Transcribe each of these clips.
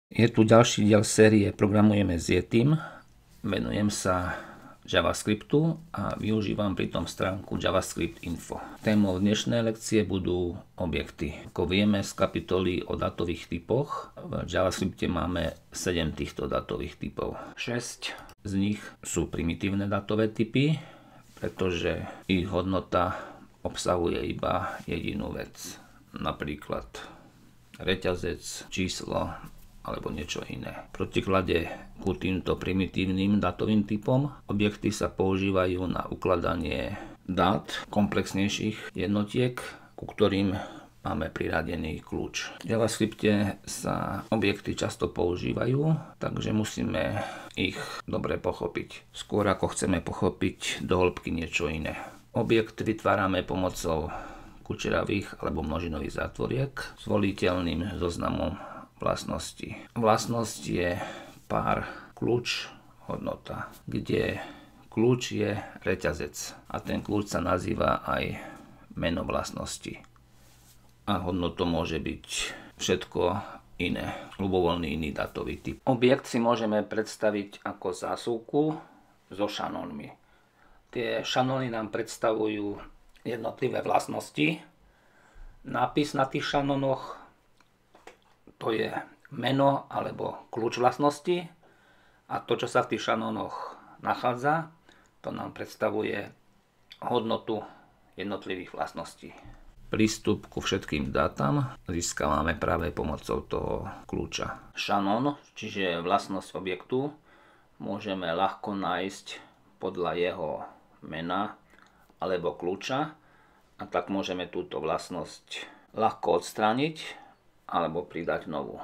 Je tu ďalší diel série Programujeme s Yetim. Venujem sa JavaScriptu a využívam pritom stránku JavaScript Info. Témou dnešnej lekcie budú objekty. Ako vieme z kapitoly o datových typoch, v JavaScripte máme 7 týchto datových typov. 6 z nich sú primitívne datové typy, pretože ich hodnota obsahuje iba jedinú vec. Napríklad reťazec, číslo alebo niečo iné. V protiklade ku týmto primitívnym dátovým typom objekty sa používajú na ukladanie dát komplexnejších jednotiek, ku ktorým máme priradený kľúč. V JavaScripte sa objekty často používajú, takže musíme ich dobre pochopiť. Skôr ako chceme pochopiť do hĺbky niečo iné. Objekt vytvárame pomocou kučeravých alebo množinových zátvoriek s voliteľným zoznamom vlastností. Vlastnosť je pár kľúč hodnota, kde kľúč je reťazec a ten kľúč sa nazýva aj meno vlastnosti. A hodnotou môže byť všetko iné, ľubovoľný iný datový typ. Objekt si môžeme predstaviť ako zásuvku so šanónmi. Tie šanóny nám predstavujú jednotlivé vlastnosti. Nápis na tých šanónoch to je meno alebo kľúč vlastnosti a to, čo sa v tých šanónoch nachádza, to nám predstavuje hodnotu jednotlivých vlastností. Prístup ku všetkým dátam získavame práve pomocou toho kľúča. Šanón, čiže vlastnosť objektu, môžeme ľahko nájsť podľa jeho mena alebo kľúča a tak môžeme túto vlastnosť ľahko odstrániť alebo pridať novú.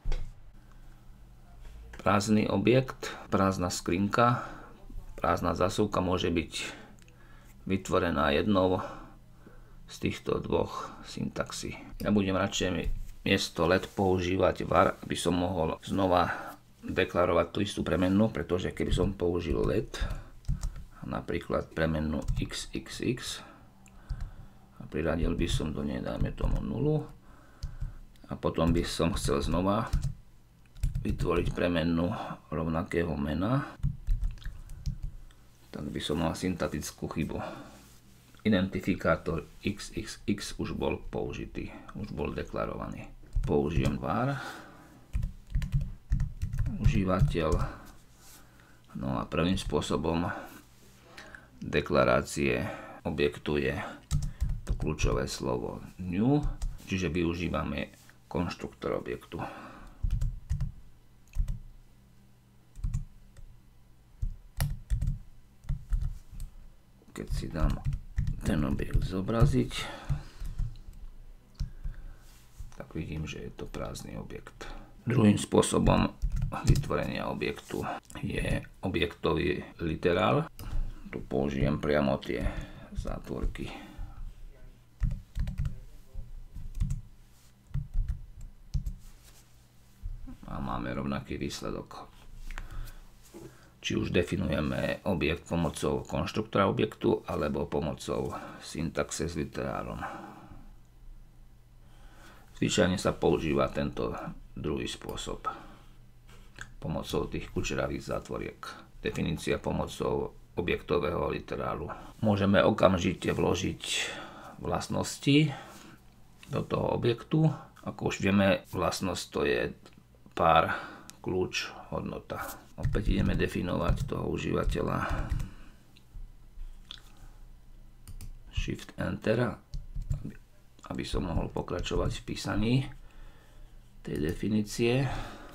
Prázdny objekt, prázdna skrinka, prázdna zásuvka môže byť vytvorená jednou z týchto dvoch syntaxí. Ja budem radšej miesto let používať var, aby som mohol znova deklarovať tú istú premennú, pretože keby som použil let, napríklad premennú xxx a priradil by som do nej, dajme tomu 0, a potom by som chcel znova vytvoriť premennú rovnakého mena, tak by som mal syntatickú chybu. Identifikátor xxx už bol použitý, už bol deklarovaný. Použijem var, užívateľ, no a prvým spôsobom deklarácie objektu je to kľúčové slovo new, čiže využívame konštruktor objektu. Keď si dám ten objekt zobraziť, tak vidím, že je to prázdny objekt. Druhým spôsobom vytvorenia objektu je objektový literál. Tu použijem priamo tie zátvorky. A máme rovnaký výsledok. Či už definujeme objekt pomocou konštruktora objektu alebo pomocou syntaxe s literálom. Zvyčajne sa používa tento druhý spôsob pomocou tých kučeravých zátvoriek. Definícia pomocou objektového literálu. Môžeme okamžite vložiť vlastnosti do toho objektu. Ako už vieme, vlastnosť to je pár kľúč hodnota. Opäť ideme definovať toho užívateľa. Shift Enter, aby som mohol pokračovať v písaní tej definície.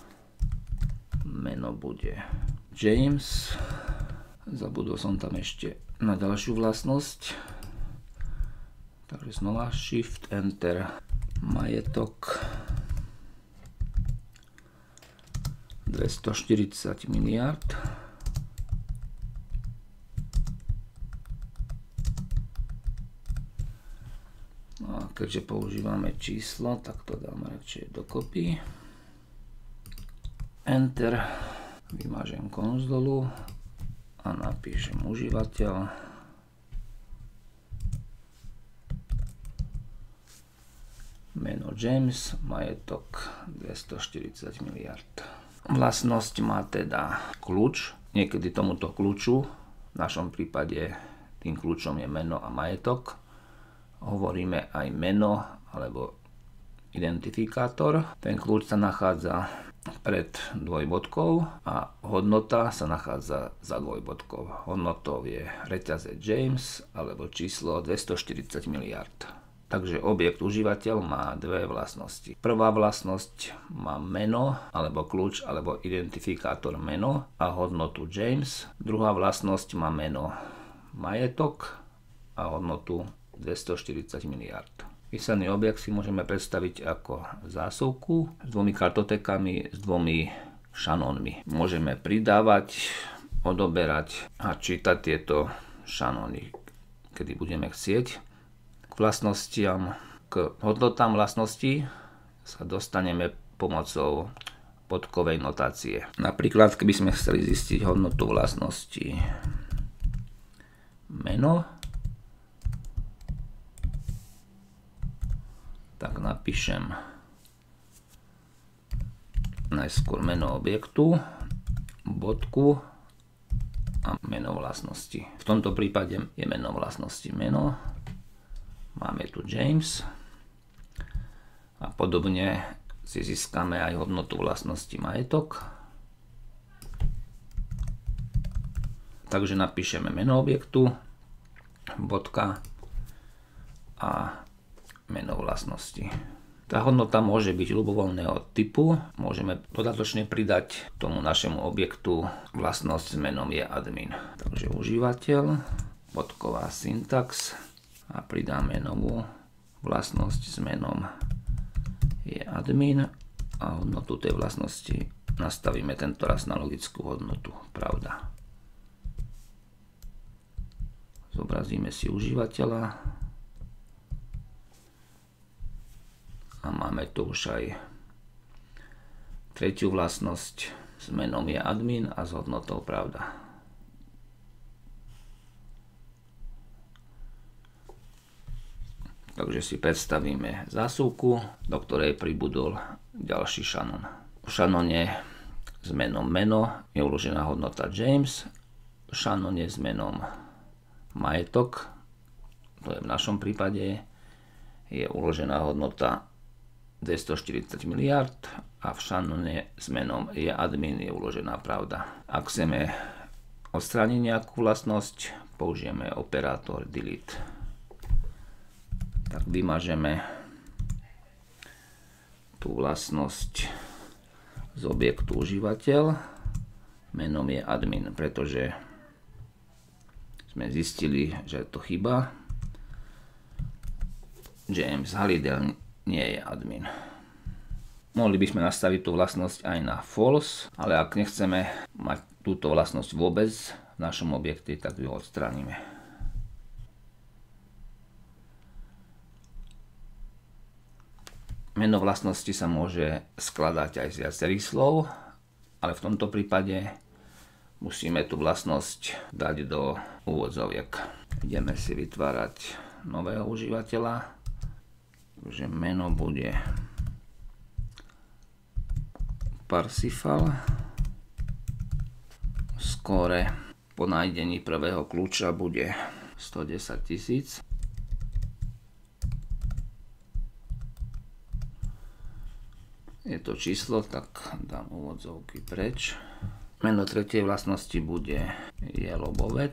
Meno bude James. Zabudol som tam ešte na ďalšiu vlastnosť. Takže znova Shift Enter. Majetok 240 miliárd. No a keďže používame číslo, tak to dáme radšej dokopy. Enter. Vymažem konzolu a napíšem užívateľ. meno James, majetok 240 miliard. Vlastnosť má teda kľúč. Niekedy tomuto kľúču, v našom prípade tým kľúčom je meno a majetok, hovoríme aj meno alebo identifikátor. Ten kľúč sa nachádza pred dvojbodkou a hodnota sa nachádza za dvojbodkou. Hodnotou je reťazec James alebo číslo 240 miliard. Takže objekt užívateľ má dve vlastnosti. Prvá vlastnosť má meno alebo kľúč alebo identifikátor meno a hodnotu James. Druhá vlastnosť má meno majetok a hodnotu 240 miliard. Písaný objekt si môžeme predstaviť ako zásuvku s dvomi kartotekami, s dvomi šanónmi. Môžeme pridávať, odoberať a čítať tieto šanóny, kedy budeme chcieť. K vlastnostiam, k hodnotám vlastností sa dostaneme pomocou bodkovej notácie. Napríklad, keby sme chceli zistiť hodnotu vlastnosti meno, tak napíšem najskôr meno objektu, bodku a meno vlastnosti. V tomto prípade je meno vlastnosti meno. Máme tu James a podobne si získame aj hodnotu vlastnosti majetok. Takže napíšeme meno objektu, bodka a meno vlastnosti. Tá hodnota môže byť ľubovoľného typu. Môžeme dodatočne pridať tomu našemu objektu vlastnosť s menom je admin. Takže užívateľ, bodková syntax a pridáme novú vlastnosť s menom je admin a hodnotu tej vlastnosti nastavíme tentoraz na logickú hodnotu pravda. Zobrazíme si užívateľa a máme tu už aj tretiu vlastnosť s menom je admin a s hodnotou pravda. Takže si predstavíme zásuvku, do ktorej pribudol ďalší šanón. V šanóne s menom meno je uložená hodnota James, v šanóne s menom majetok, to je v našom prípade, je uložená hodnota 240 miliard a v šanóne s menom je admin je uložená pravda. Ak chceme odstrániť nejakú vlastnosť, použijeme operátor delete. Tak vymažeme tú vlastnosť z objektu užívateľ, menom je admin, pretože sme zistili, že to chyba. James Halliday nie je admin. Mohli by sme nastaviť tú vlastnosť aj na false, ale ak nechceme mať túto vlastnosť vôbec v našom objekte, tak ju odstránime. Meno vlastnosti sa môže skladať aj z viacerých slov, ale v tomto prípade musíme tú vlastnosť dať do úvodzoviek. Ideme si vytvárať nového užívateľa. Takže meno bude Parsifal. Skóre po nájdení prvého kľúča bude 110 000. Je to číslo, tak dám úvodzovky preč. Meno tretej vlastnosti bude Jelobovec.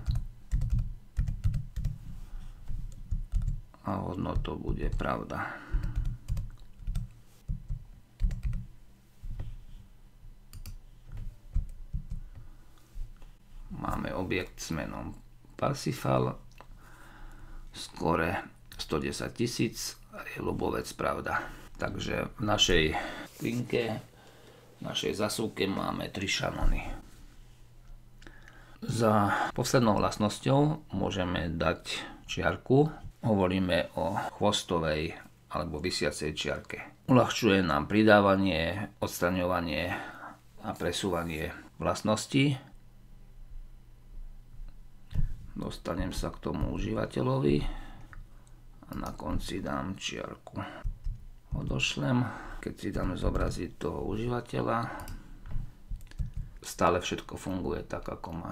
A hodnotou bude pravda. Máme objekt s menom Parsifal. Skóre 110 000 a Jelobovec pravda. Takže v našej linke, v našej zasúke máme 3 šanóny. Za poslednou vlastnosťou môžeme dať čiarku. Hovoríme o chvostovej alebo visiacej čiarke. Uľahčuje nám pridávanie, odstraňovanie a presúvanie vlastností. Dostanem sa k tomu užívateľovi a na konci dám čiarku. odošlem. Keď si dáme zobraziť toho užívateľa, stále všetko funguje tak, ako má.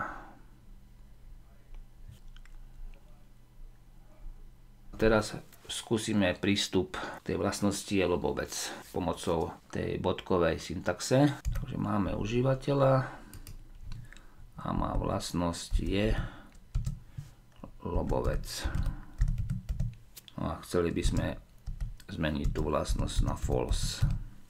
Teraz skúsime prístup tej vlastnosti Yellow vec pomocou tej bodkovej syntaxe. Takže máme užívateľa a má vlastnosť je lobovec. No a chceli by sme zmeniť tú vlastnosť na false.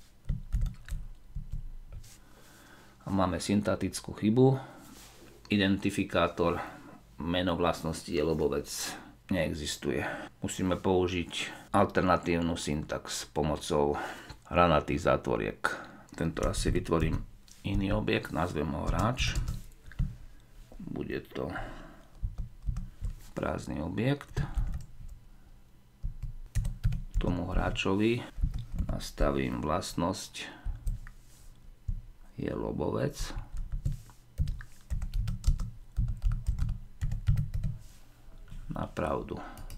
A máme syntatickú chybu. Identifikátor meno vlastnosti Yellowovec neexistuje. Musíme použiť alternatívnu syntax pomocou hranatých zátvoriek. Tento raz si vytvorím iný objekt, nazvem ho hráč. Bude to prázdny objekt. Tomu hráčovi nastavím vlastnosť Yellowovec. Na pravdu.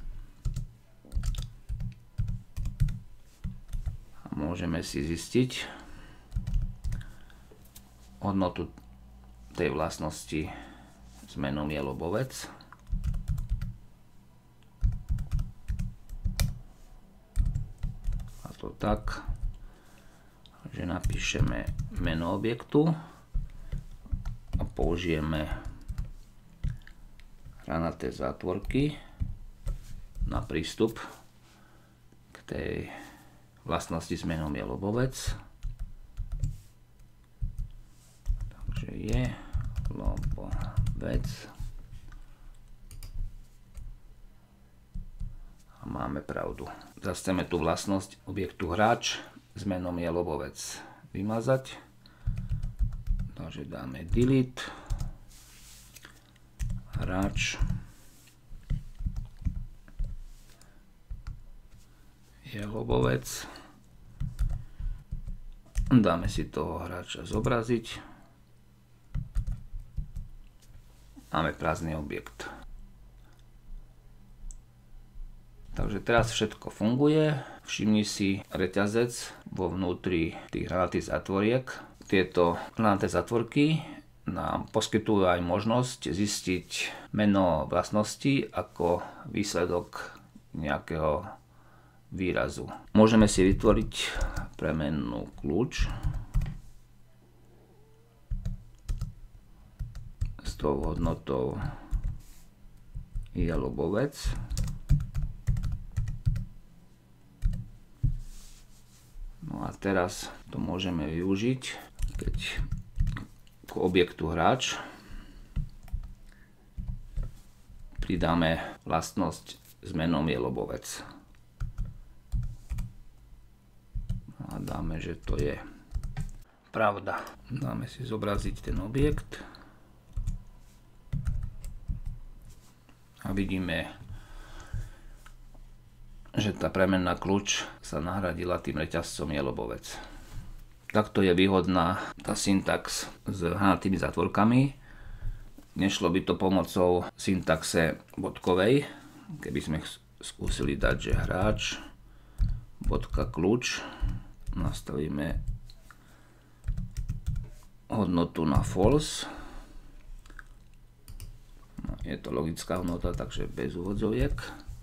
A môžeme si zistiť hodnotu tej vlastnosti s menom Yellowovec. A to tak, že napíšeme meno objektu a použijeme hranaté zátvorky na prístup k tej vlastnosti s menom Yellowovec. Takže je lobovec a máme pravdu. Zase chceme tú vlastnosť objektu hráč s menom Yellowovec vymazať. Takže dáme delete hráč Yellowovec. Dáme si toho hráča zobraziť. Máme prázdny objekt. Takže teraz všetko funguje. Všimni si reťazec vo vnútri tých hranatých zátvoriek. Tieto hranaté zátvorky nám poskytujú aj možnosť zistiť meno vlastnosti ako výsledok nejakého výrazu. Môžeme si vytvoriť premennú kľúč s tou hodnotou Yellowovec. No a teraz to môžeme využiť, keď k objektu hráč pridáme vlastnosť s menom Yellowovec. A dáme, že to je pravda. Dáme si zobraziť ten objekt a vidíme, že tá premenná kľúč sa nahradila tým reťazcom Yellowovec. Takto je výhodná tá syntax s hranatými zátvorkami. Nešlo by to pomocou syntaxe bodkovej, keby sme skúsili dať, že hráč bodka kľúč, nastavíme hodnotu na false. No, je to logická hodnota, takže bez úvodzoviek.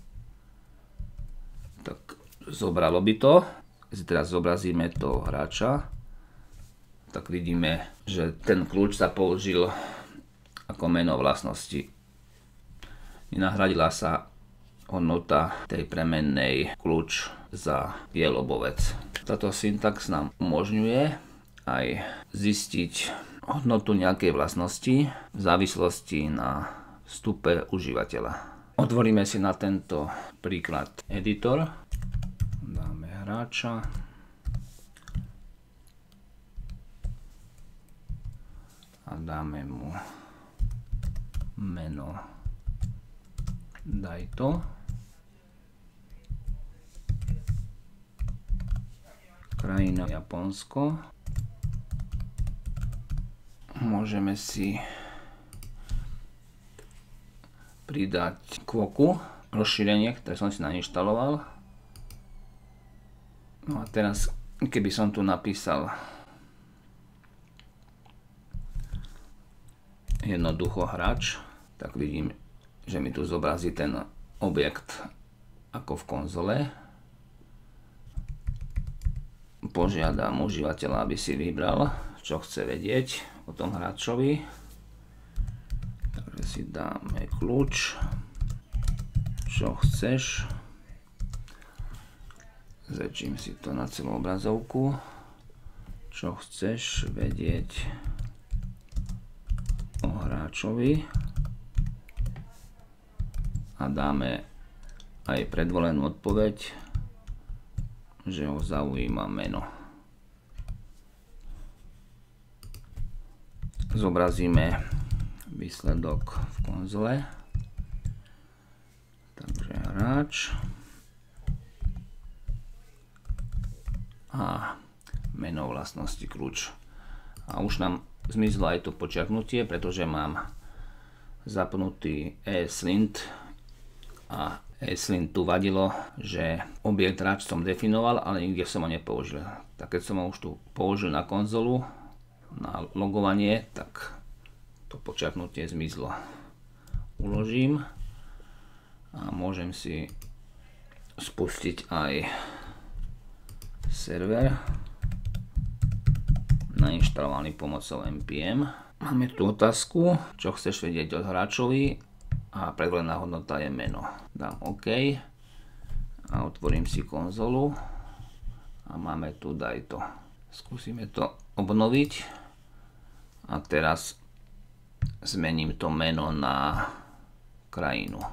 Tak zobralo by to. Teraz zobrazíme toho hráča. Tak vidíme, že ten kľúč sa použil ako meno vlastnosti. Nenahradila sa hodnota tej premennej kľúč za Yellowovec. Táto syntax nám umožňuje aj zistiť hodnotu nejakej vlastnosti v závislosti na vstupe užívateľa. Otvoríme si na tento príklad editor. Dáme hráča. A dáme mu meno Daito. Krajina Japonsko. Môžeme si pridať Kvoku, rozšírenie, ktoré som si nainštaloval. No a teraz, keby som tu napísal jednoducho hráč, tak vidím, že mi tu zobrazí ten objekt ako v konzole. Požiadam užívateľa, aby si vybral, čo chce vedieť o tom hráčovi. Takže si dáme kľúč, čo chceš. Zväčším si to na celú obrazovku. Čo chceš vedieť o hráčovi. A dáme aj predvolenú odpoveď, že ho zaujíma meno. Zobrazíme výsledok v konzole. Takže hráč. A meno, vlastnosti, kľúč. A už nám zmizlo aj to podčiarknutie, pretože mám zapnutý ESLint a ESLint tu vadilo, že objekt hráč som definoval, ale nikde som ho nepoužil. Tak keď som ho už tu použil na konzolu, na logovanie, tak to podčiarknutie zmizlo. Uložím a môžem si spustiť aj server nainštalovaný pomocou npm. Máme tu otázku, čo chceš vedieť od hráčovi a predvolená hodnota je meno. Dám OK a otvorím si konzolu a máme tu dajto. Skúsime to obnoviť a teraz zmením to meno na krajinu.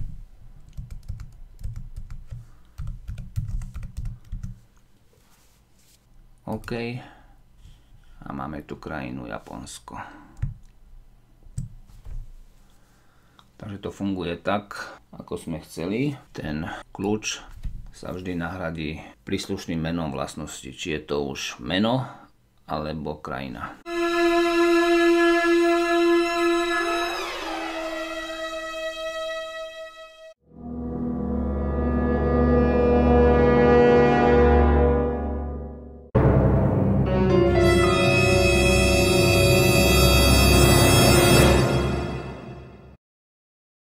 OK. A máme tu krajinu Japonsko. Takže to funguje tak, ako sme chceli. Ten kľúč sa vždy nahradí príslušným menom vlastnosti. Či je to už meno, alebo krajina.